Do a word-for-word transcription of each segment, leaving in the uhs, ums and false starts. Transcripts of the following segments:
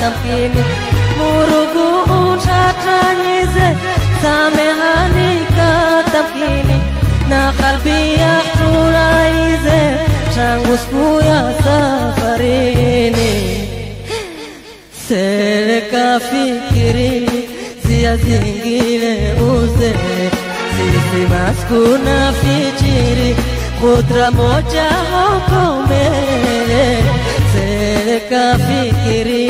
tamkini murugu utatranyize samehani katamkini na kalbia turaize tangu siku ya safarini sereka fikirini zia zingine uzere sisi maskuna fichiri kudra moja huko mbele sereka fikiri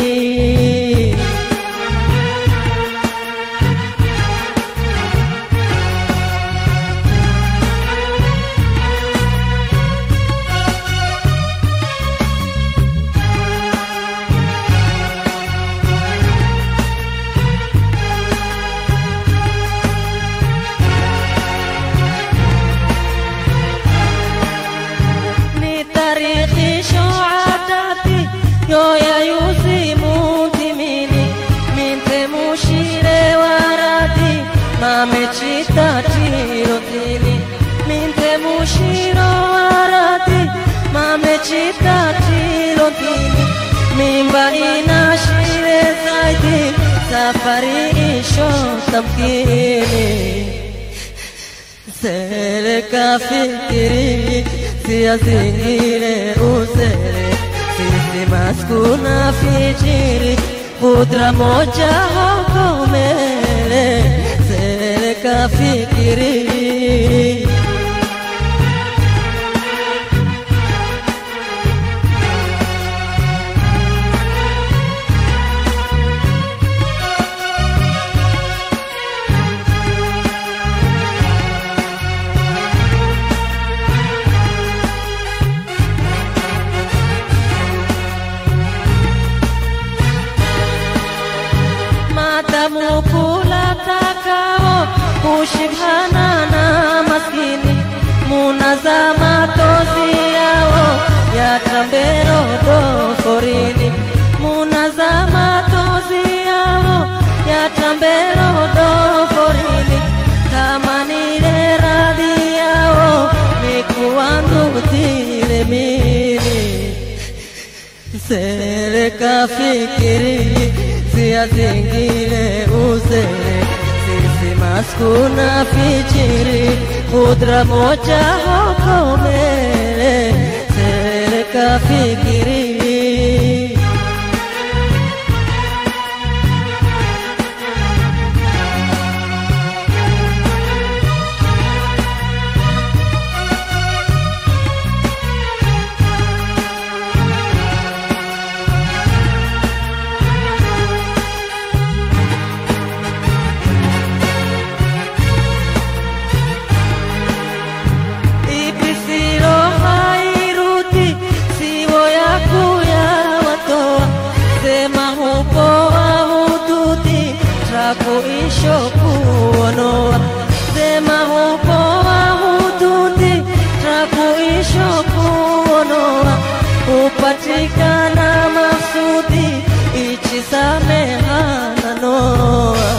yo ya yuzi mutimini minte mushire warati mame chita tirotini minte mushiro warati mame chita tirotini mimba inashire zaidi safari isho tamkini sereka fikiri siya zingine uzere sisi maskuna fichiri kudra moja huko mbele sereka fikiri mukula takao kushibhana na maskini munazama tozi yao ya tambero do forini munazama tozi yao ya tambero do forini tamani radhi yao nikuandu tile mini sereka fikiri siya zingine uzere sisi maskuna fichiri kudra moja huko mbele sereka fikiri kuisho kuonoa sema hupo wahuduti trakuisho kuonoa upatikana mafsudi ichisamehana noa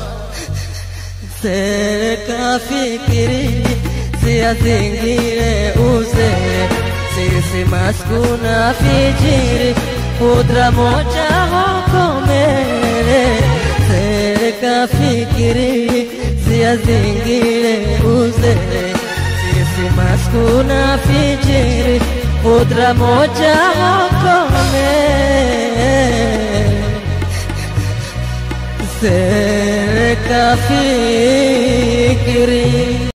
sereka fikiri siya zingine uzere sisi maskuna fichiri kudra moja huko mbele sereka fikiri siya zingine uzere sisi maskuna fichiri kudra moja huko mbele sereka fikiri